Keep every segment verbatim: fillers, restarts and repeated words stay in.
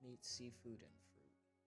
Meat, seafood, and fruit.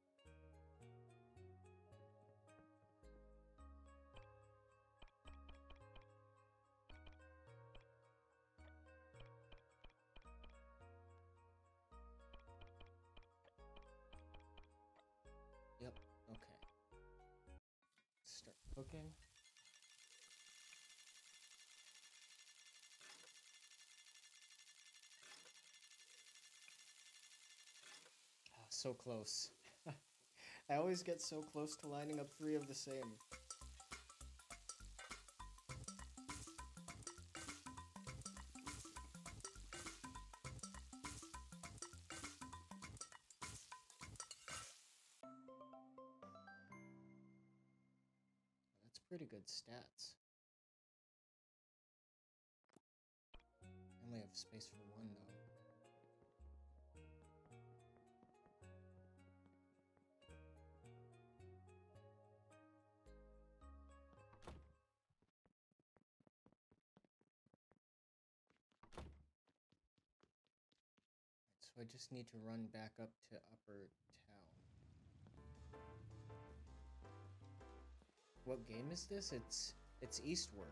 Yep, okay. Start cooking. Ah, so close. I always get so close to lining up three of the same. That's pretty good stats. I only have space for one though. So I just need to run back up to Upper Town. What game is this? It's it's Eastward.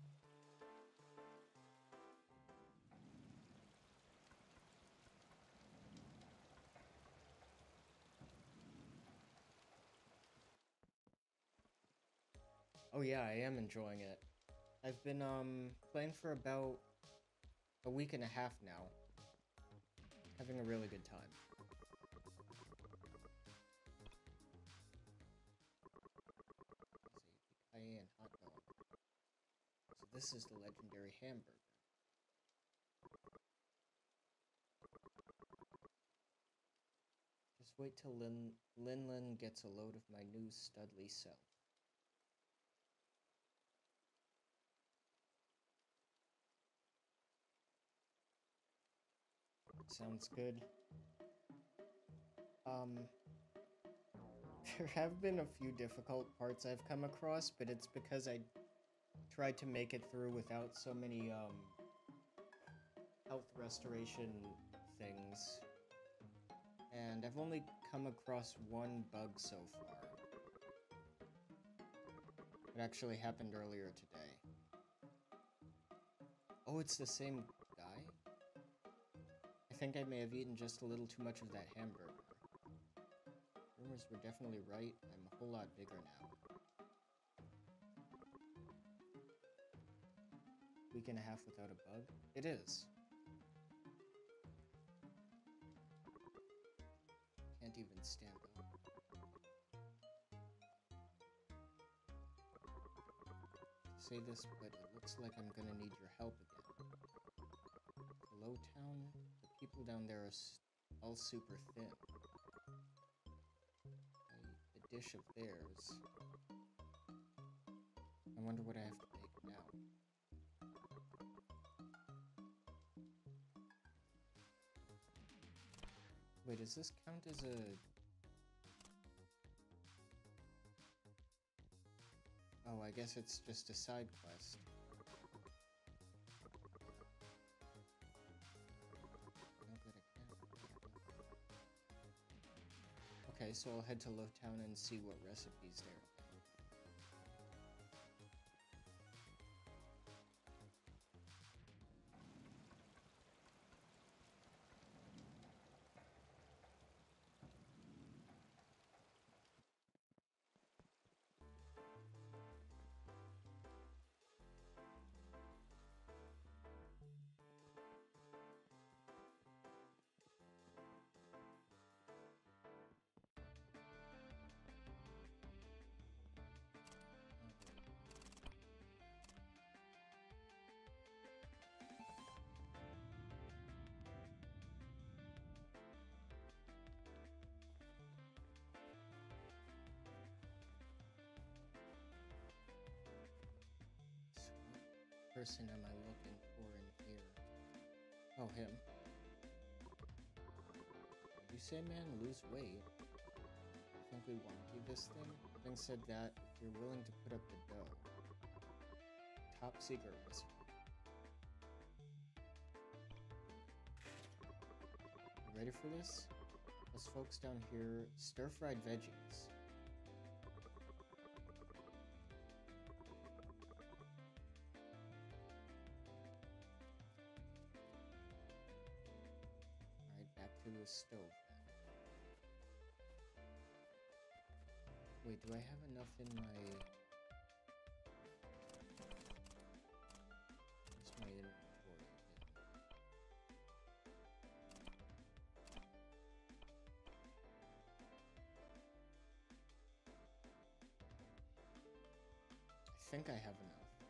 Oh yeah, I am enjoying it. I've been um playing for about a week and a half now. Having a really good time. It's a cayenne hot dog. So this is the legendary hamburger. Just wait till Lin Linlin gets a load of my new studly self. Sounds good. Um, there have been a few difficult parts I've come across, but it's because I tried to make it through without so many, um, health restoration things. And I've only come across one bug so far. It actually happened earlier today. Oh, it's the same guy? I think I may have eaten just a little too much of that hamburger. Rumors were definitely right. I'm a whole lot bigger now. Week and a half without a bug? It is. Can't even stand up. Say this, but it looks like I'm gonna need your help again. Hello, town? The people down there are s all super thin. I eat a dish of theirs. I wonder what I have to make now. Wait, does this count as a... Oh, I guess it's just a side quest. No good, I can't. Okay, so I'll head to Lowtown and see what recipes there are. Person am I looking for in here? Oh, him. Did you say, man, lose weight? I think we want to do this thing? Thing said that if you're willing to put up the dough. Top secret recipe. You ready for this? Us folks down here, stir-fried veggies. Alright, back to the stove then. Wait, do I have enough in my... Where's my inventory? I think I have enough.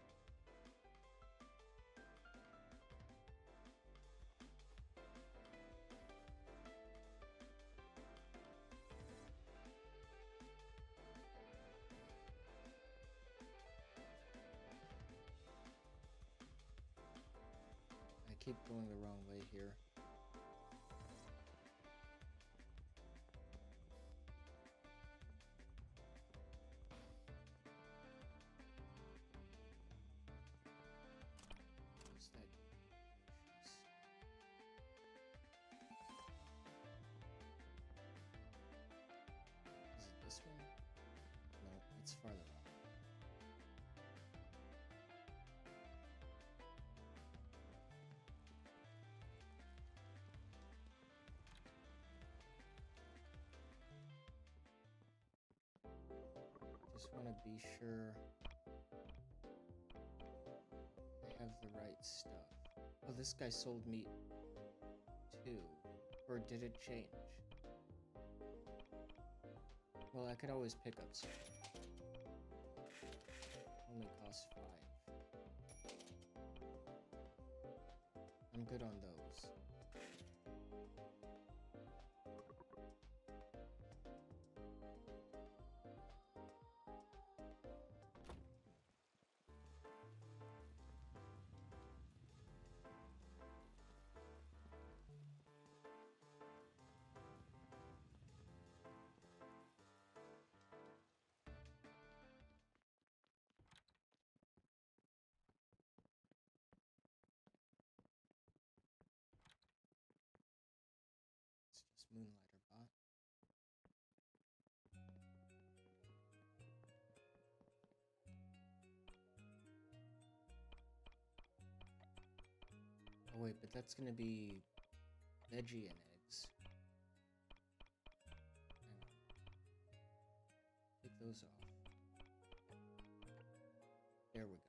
I keep going the wrong way here. What's that? Is it this one? No, it's farther up. Just want to be sure I have the right stuff. Oh, this guy sold meat too. Or did it change? Well, I could always pick up some. Only costs five. I'm good on those. It's just Moonlighter bot. Oh wait, but that's gonna be veggie and eggs. Hang on. Take those off. There we go.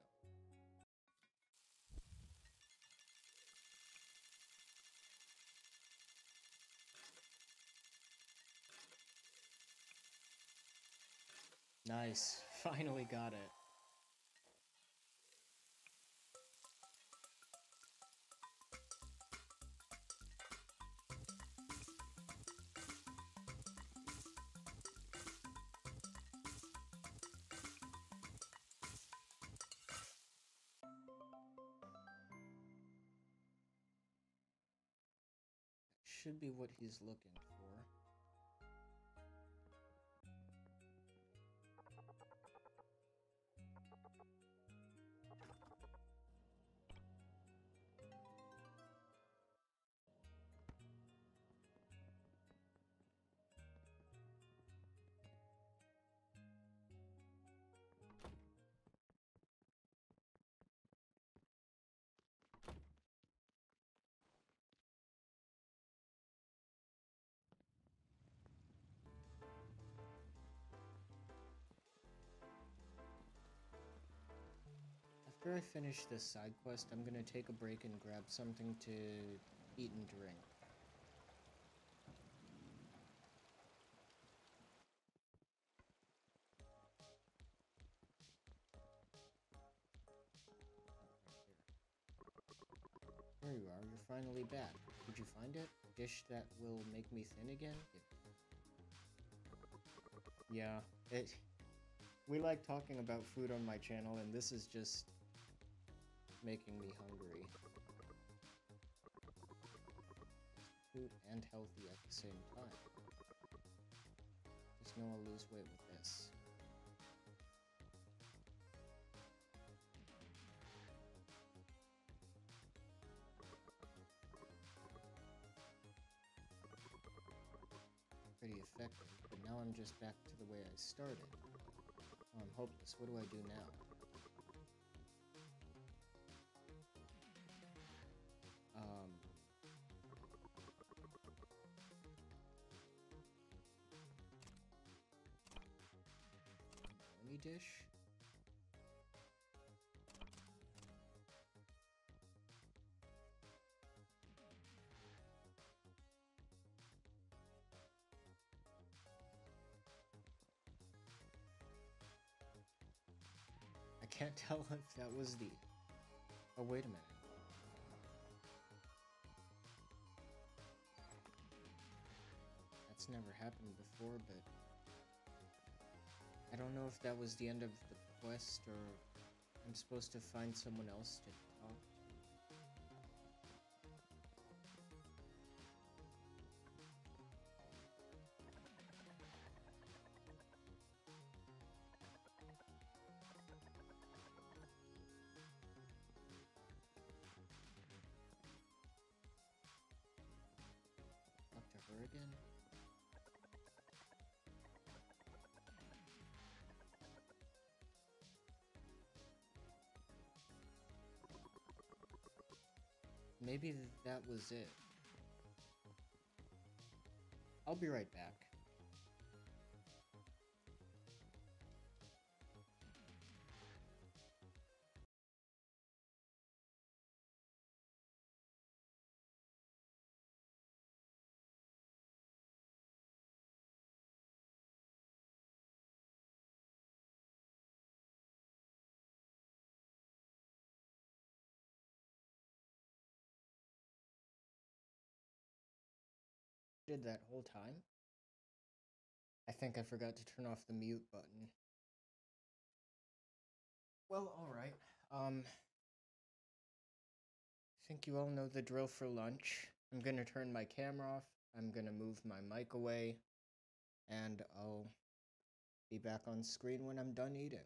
Nice. Finally got it. Should be what he's looking for. After I finish this side quest, I'm gonna take a break and grab something to eat and drink. There you are, you're finally back. Did you find it? A dish that will make me thin again? Yeah, it... We like talking about food on my channel, and this is just making me hungry. Food and healthy at the same time. Just know I'll lose weight with this. effective, but now I'm just back to the way I started. Oh, I'm hopeless. What do I do now? Um... Any dish? I can't tell if that was the... Oh, wait a minute. That's never happened before, but... I don't know if that was the end of the quest, or I'm supposed to find someone else to talk to. Talk to her again? Maybe th that was it. I'll be right back. Did that whole time? I think I forgot to turn off the mute button. Well, alright. Um, I think you all know the drill for lunch. I'm gonna turn my camera off, I'm gonna move my mic away, and I'll be back on screen when I'm done eating.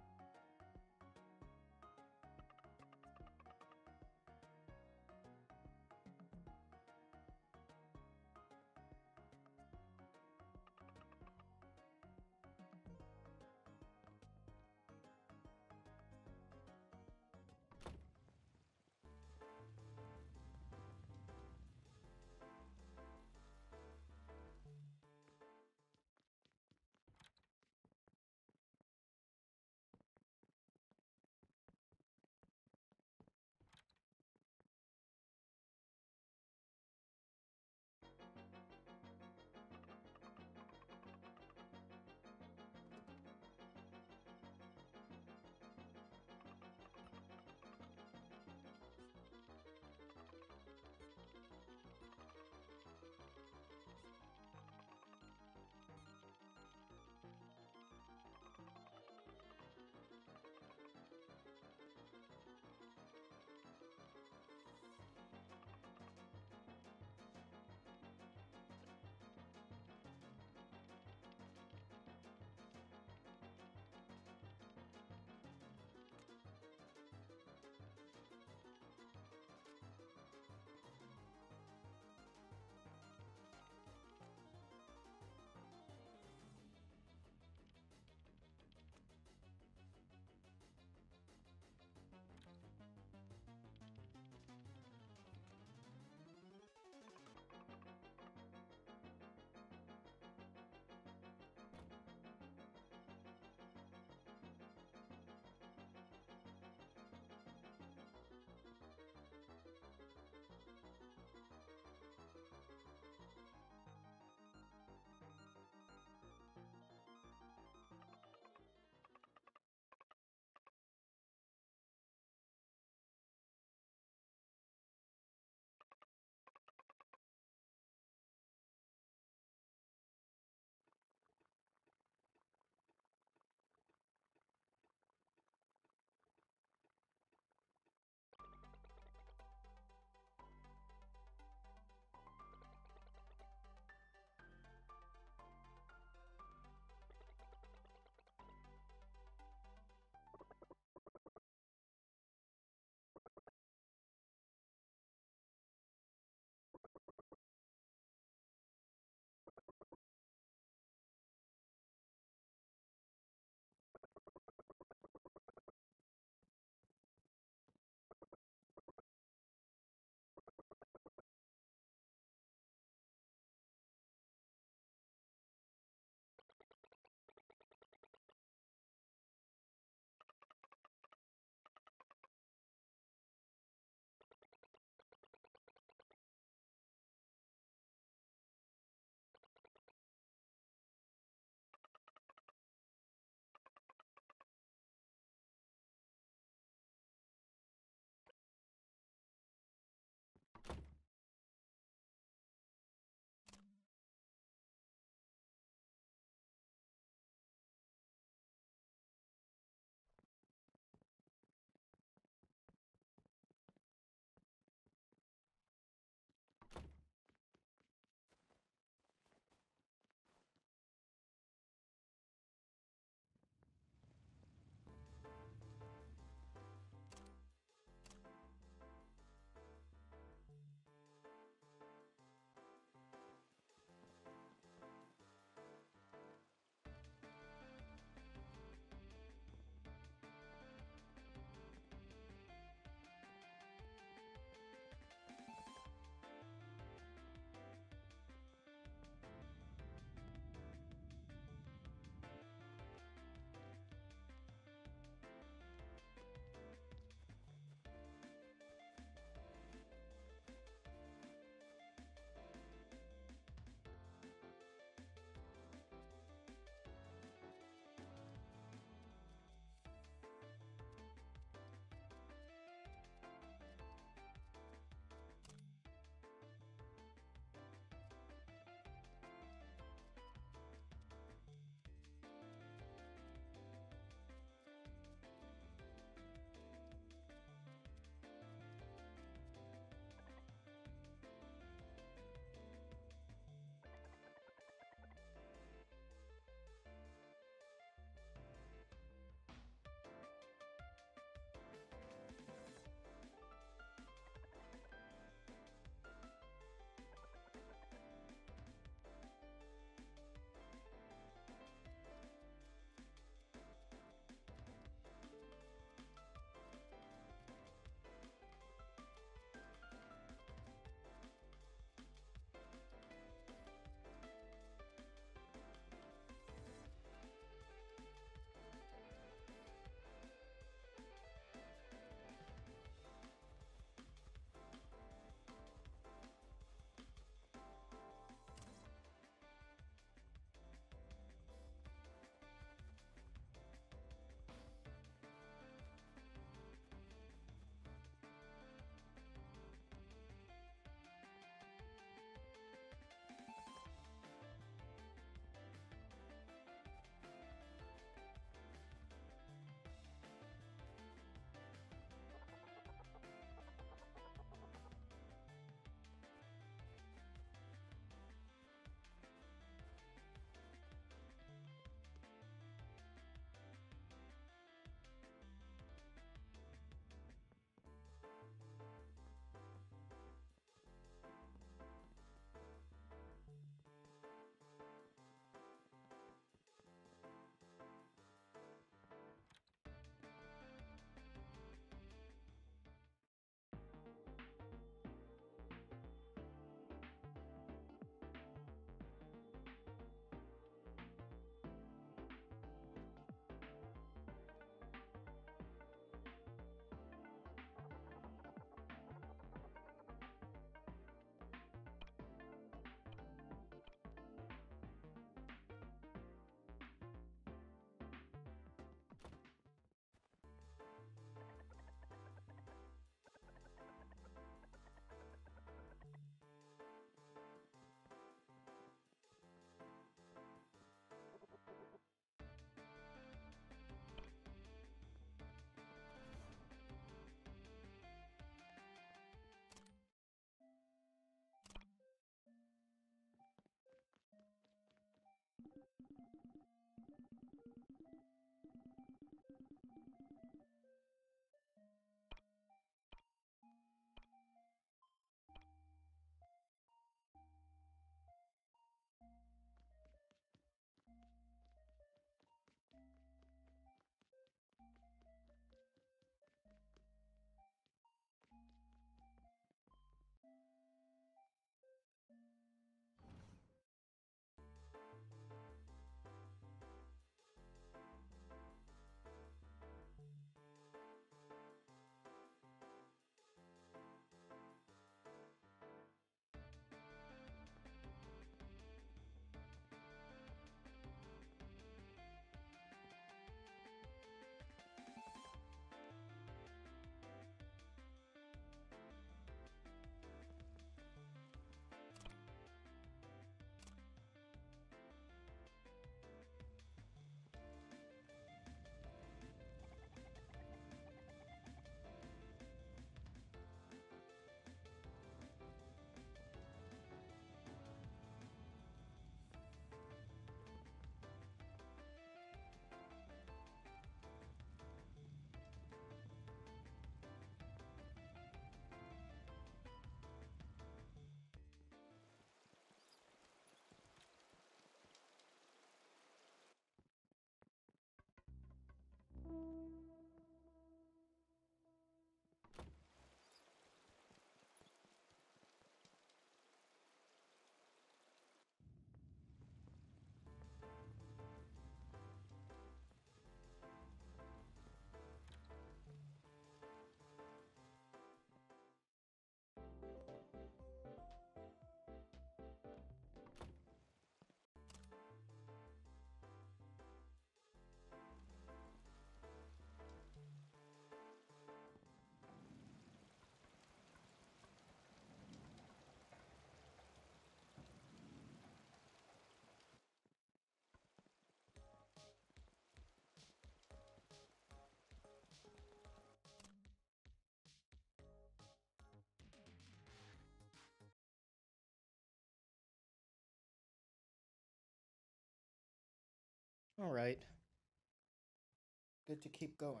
Alright, good to keep going.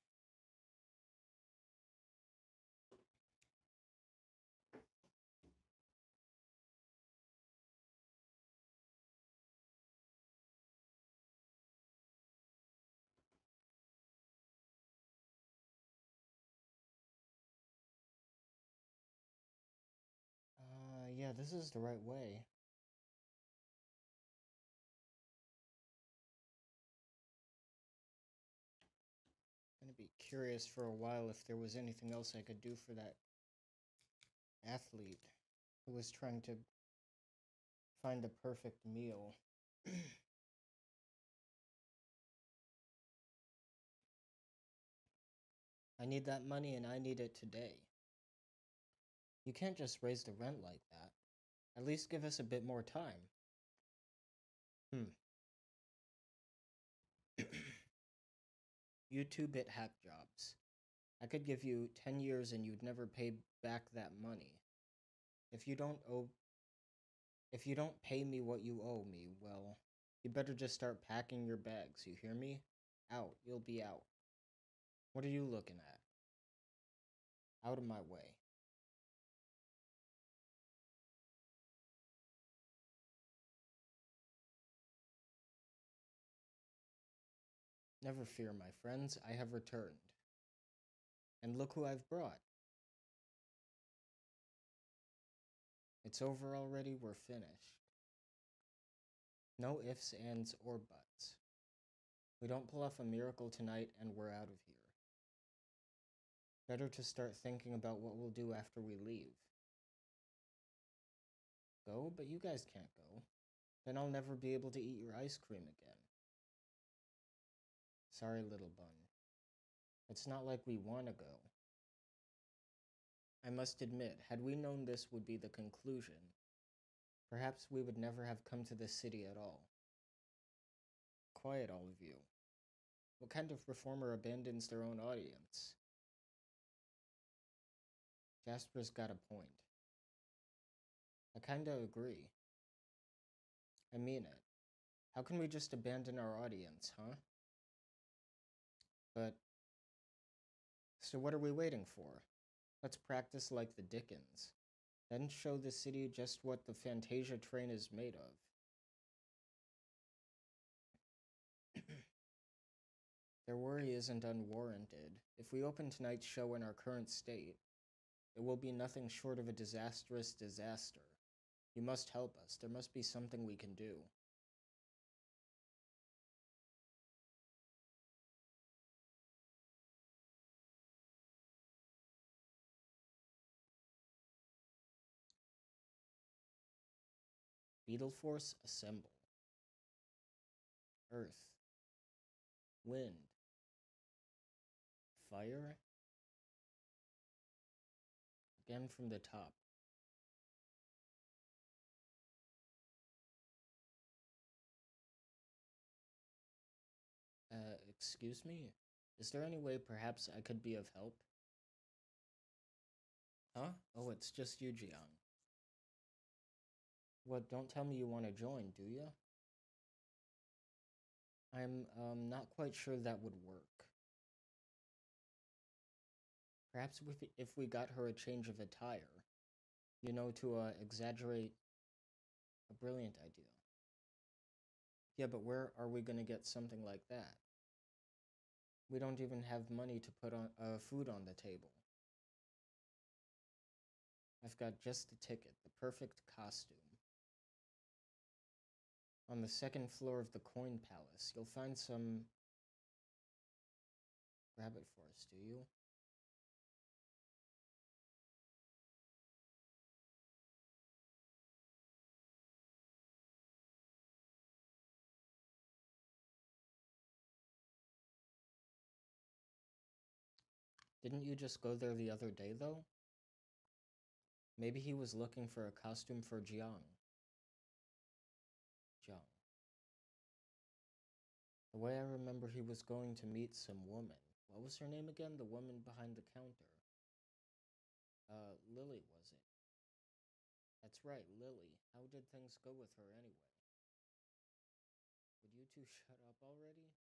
Uh, yeah, this is the right way. Gonna be curious for a while if there was anything else I could do for that athlete who was trying to find the perfect meal. I need that money and I need it today. You can't just raise the rent like that. At least give us a bit more time. Hmm. You two-bit hack jobs. I could give you ten years and you'd never pay back that money. If you don't owe if you don't pay me what you owe me, well, you better just start packing your bags, you hear me? Out, you'll be out. What are you looking at? Out of my way. Never fear, my friends, I have returned. And look who I've brought. It's over already, we're finished. No ifs, ands, or buts. We don't pull off a miracle tonight and we're out of here. Better to start thinking about what we'll do after we leave. Go, but you guys can't go. Then I'll never be able to eat your ice cream again. Sorry, little bun. It's not like we want to go. I must admit, had we known this would be the conclusion, perhaps we would never have come to this city at all. Quiet, all of you. What kind of performer abandons their own audience? Jasper's got a point. I kinda agree. I mean it. How can we just abandon our audience, huh? But, so what are we waiting for? Let's practice like the Dickens. Then show the city just what the Fantasia train is made of. Their worry isn't unwarranted. If we open tonight's show in our current state, it will be nothing short of a disastrous disaster. You must help us. There must be something we can do. Beetle Force, assemble. Earth. Wind. Fire. Again from the top. Uh, excuse me? Is there any way perhaps I could be of help? Huh? Oh, it's just you, Jiang. What, don't tell me you want to join, do you? I'm, um, not quite sure that would work. Perhaps if, if we got her a change of attire, you know, to, uh, exaggerate a brilliant idea. Yeah, but where are we gonna get something like that? We don't even have money to put on, uh, food on the table. I've got just the ticket, the perfect costume. On the second floor of the Coin Palace, you'll find some rabbit forest, do you? Didn't you just go there the other day, though? Maybe he was looking for a costume for Jiang. Jiang. The way I remember he was going to meet some woman. What was her name again? The woman behind the counter. Uh, Lily, was it? That's right, Lily. How did things go with her anyway? Would you two shut up already?